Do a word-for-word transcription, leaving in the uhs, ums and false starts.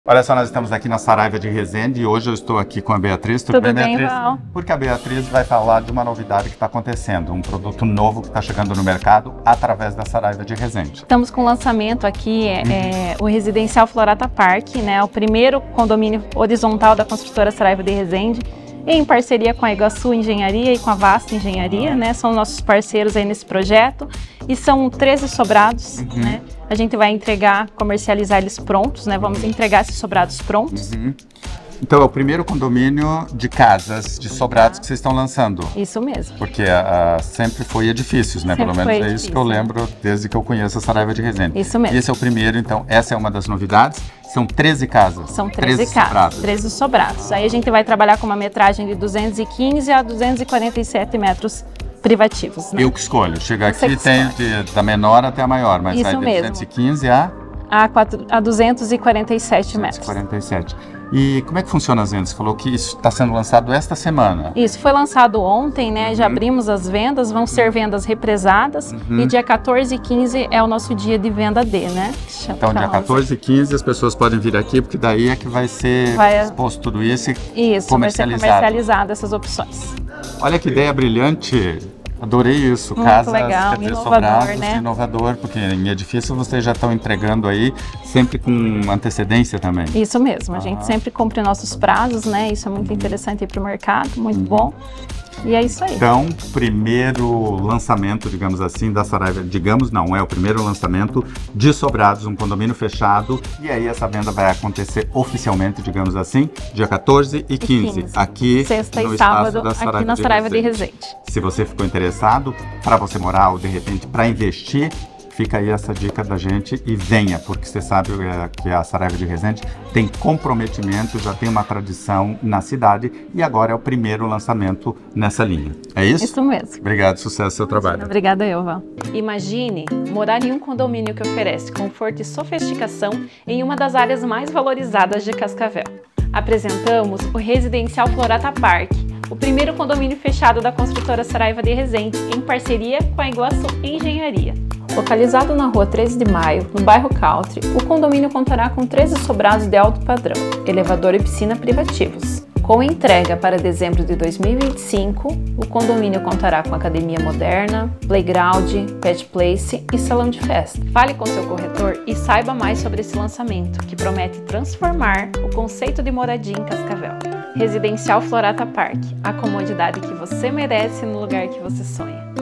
Olha só, nós estamos aqui na Saraiva de Resende e hoje eu estou aqui com a Beatriz. Tudo, Tudo bem, Beatriz? Val? Porque a Beatriz vai falar de uma novidade que está acontecendo, um produto novo que está chegando no mercado através da Saraiva de Resende. Estamos com o lançamento aqui, uhum. é, o Residencial Florata Park, né, o primeiro condomínio horizontal da construtora Saraiva de Resende, em parceria com a Iguaçu Engenharia e com a Vasta Engenharia, né, são nossos parceiros aí nesse projeto, e são treze sobrados, uhum. né, a gente vai entregar, comercializar eles prontos, né, vamos entregar esses sobrados prontos. Uhum. Então é o primeiro condomínio de casas, de sobrados que vocês estão lançando. Isso mesmo. Porque a, a, sempre foi edifícios, né? Sempre Pelo menos é edifício, isso que eu lembro desde que eu conheço a Saraiva de Resende. Isso mesmo. E esse é o primeiro, então, essa é uma das novidades. São treze casas. São treze, treze casas, sobrados. treze sobrados. Aí a gente vai trabalhar com uma metragem de duzentos e quinze a duzentos e quarenta e sete metros privativos, né? Eu que escolho. Chega Você aqui tem de, da menor até a maior, mas isso vai de mesmo. duzentos e quinze a... A, quatro, a duzentos e quarenta e sete metros. duzentos e quarenta e sete. E como é que funciona as vendas? Você falou que isso está sendo lançado esta semana. Isso, foi lançado ontem, né? Uhum. Já abrimos as vendas, vão ser vendas represadas. Uhum. E dia quatorze e quinze é o nosso dia de venda D, né? Então, dia quatorze e quinze as pessoas podem vir aqui, porque daí é que vai ser vai... exposto tudo isso e isso, comercializado. Vai ser comercializado essas opções. Olha que ideia brilhante! Adorei isso, muito casas, legal, quer dizer, inovador, sobrados, né? Inovador, porque em edifício vocês já estão entregando aí, sempre com antecedência também. Isso mesmo, a ah. gente sempre cumpre nossos prazos, né? Isso é muito interessante para o mercado, muito uhum. bom. E é isso aí. Então, primeiro lançamento, digamos assim, da Saraiva, digamos não, é o primeiro lançamento de sobrados, um condomínio fechado, e aí essa venda vai acontecer oficialmente, digamos assim, dia quatorze e quinze, aqui sexta no e sábado, da Saraiva aqui na de Saraiva de Resende. Resende. Se você ficou interessado para você morar ou de repente para investir, fica aí essa dica da gente e venha, porque você sabe que a Saraiva de Resende tem comprometimento, já tem uma tradição na cidade e agora é o primeiro lançamento nessa linha. É isso? Isso mesmo. Obrigado, sucesso no seu trabalho. Obrigada, Elva. Imagine morar em um condomínio que oferece conforto e sofisticação em uma das áreas mais valorizadas de Cascavel. Apresentamos o Residencial Florata Park, o primeiro condomínio fechado da construtora Saraiva de Resende, em parceria com a Iguaçu Engenharia. Localizado na rua treze de maio, no bairro Country, o condomínio contará com treze sobrados de alto padrão, elevador e piscina privativos. Com entrega para dezembro de dois mil e vinte e cinco, o condomínio contará com academia moderna, playground, pet place e salão de festa. Fale com seu corretor e saiba mais sobre esse lançamento, que promete transformar o conceito de moradia em Cascavel. Residencial Florata Park, a comodidade que você merece no lugar que você sonha.